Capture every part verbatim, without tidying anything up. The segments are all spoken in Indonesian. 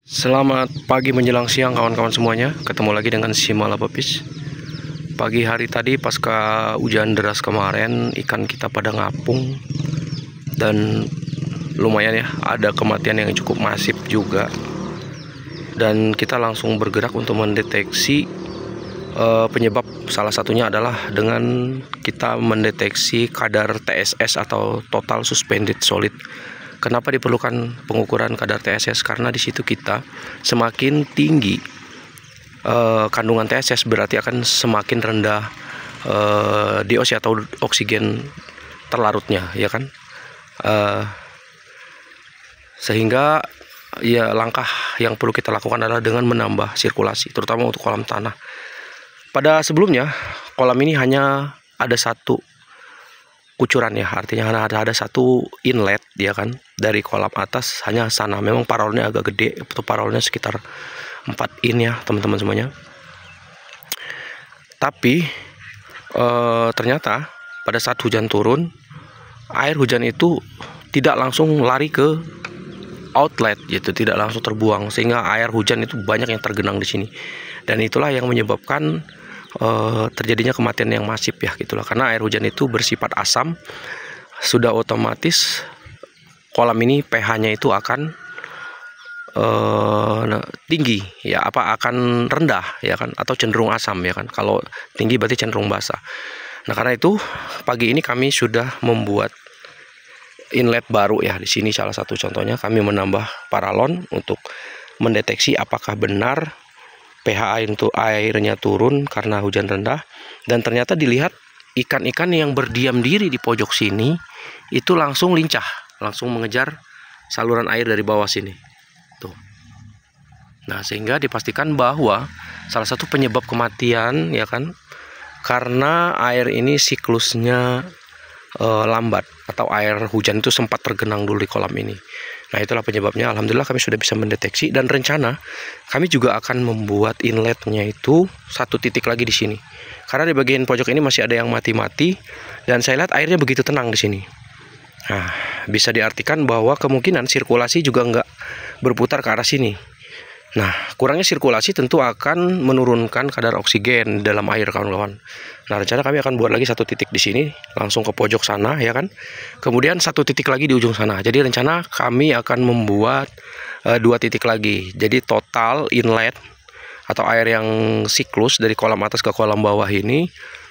Selamat pagi menjelang siang kawan-kawan semuanya. Ketemu lagi dengan si Malapapis. Pagi hari tadi pasca hujan deras kemarin, ikan kita pada ngapung. Dan lumayan ya, ada kematian yang cukup masif juga. Dan kita langsung bergerak untuk mendeteksi uh, penyebab. Salah satunya adalah dengan kita mendeteksi kadar T S S atau Total Suspended Solid. Kenapa diperlukan pengukuran kadar T S S? Karena di situ kita semakin tinggi uh, kandungan T S S berarti akan semakin rendah uh, D O C atau oksigen terlarutnya, ya kan? Uh, sehingga ya langkah yang perlu kita lakukan adalah dengan menambah sirkulasi, terutama untuk kolam tanah. Pada sebelumnya kolam ini hanya ada satu kucuran ya, artinya ada ada satu inlet ya kan, dari kolam atas hanya sana. Memang paralonnya agak gede, itu paralonnya sekitar empat in ya teman-teman semuanya. Tapi e, ternyata pada saat hujan turun, air hujan itu tidak langsung lari ke outlet gitu, tidak langsung terbuang, sehingga air hujan itu banyak yang tergenang di sini. Dan itulah yang menyebabkan Uh, terjadinya kematian yang masif ya gitulah, karena air hujan itu bersifat asam, sudah otomatis kolam ini pH-nya itu akan uh, tinggi ya, apa akan rendah ya kan, atau cenderung asam ya kan. Kalau tinggi berarti cenderung basah. Nah karena itu pagi ini kami sudah membuat inlet baru ya di sini. Salah satu contohnya kami menambah paralon untuk mendeteksi apakah benar pH air itu airnya turun karena hujan rendah. Dan ternyata dilihat ikan-ikan yang berdiam diri di pojok sini itu langsung lincah, langsung mengejar saluran air dari bawah sini tuh. Nah sehingga dipastikan bahwa salah satu penyebab kematian ya kan, karena air ini siklusnya e, lambat, atau air hujan itu sempat tergenang dulu di kolam ini. Nah itulah penyebabnya. Alhamdulillah kami sudah bisa mendeteksi, dan rencana kami juga akan membuat inletnya itu satu titik lagi di sini. Karena di bagian pojok ini masih ada yang mati-mati, dan saya lihat airnya begitu tenang di sini. Nah bisa diartikan bahwa kemungkinan sirkulasi juga nggak berputar ke arah sini. Nah kurangnya sirkulasi tentu akan menurunkan kadar oksigen dalam air kawan-kawan. Nah rencana kami akan buat lagi satu titik di sini, langsung ke pojok sana ya kan. Kemudian satu titik lagi di ujung sana. Jadi rencana kami akan membuat uh, dua titik lagi. Jadi total inlet atau air yang siklus dari kolam atas ke kolam bawah ini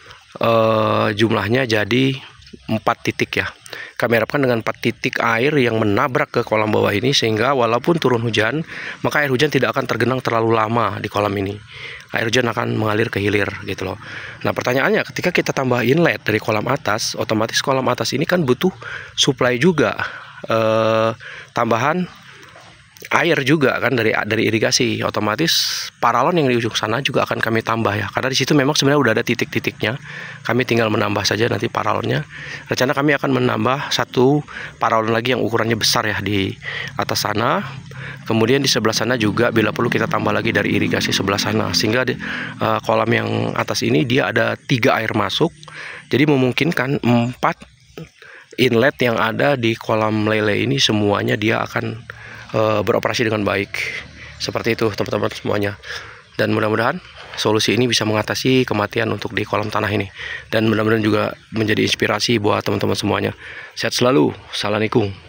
uh, jumlahnya jadi empat titik ya. Kami harapkan dengan empat titik air yang menabrak ke kolam bawah ini, sehingga walaupun turun hujan, maka air hujan tidak akan tergenang terlalu lama di kolam ini. Air hujan akan mengalir ke hilir gitu loh. Nah pertanyaannya, ketika kita tambah inlet dari kolam atas, otomatis kolam atas ini kan butuh supply juga, eh, tambahan air juga kan dari dari irigasi. Otomatis paralon yang di ujung sana juga akan kami tambah ya, karena di situ memang sebenarnya udah ada titik-titiknya. Kami tinggal menambah saja nanti paralonnya. Rencana kami akan menambah satu paralon lagi yang ukurannya besar ya di atas sana. Kemudian di sebelah sana juga bila perlu kita tambah lagi dari irigasi sebelah sana, sehingga di, uh, kolam yang atas ini dia ada tiga air masuk. Jadi memungkinkan empat inlet yang ada di kolam lele ini semuanya dia akan Uh, beroperasi dengan baik. Seperti itu teman-teman semuanya. Dan mudah-mudahan solusi ini bisa mengatasi kematian untuk di kolam tanah ini, dan mudah-mudahan juga menjadi inspirasi buat teman-teman semuanya. Sehat selalu. Assalamualaikum.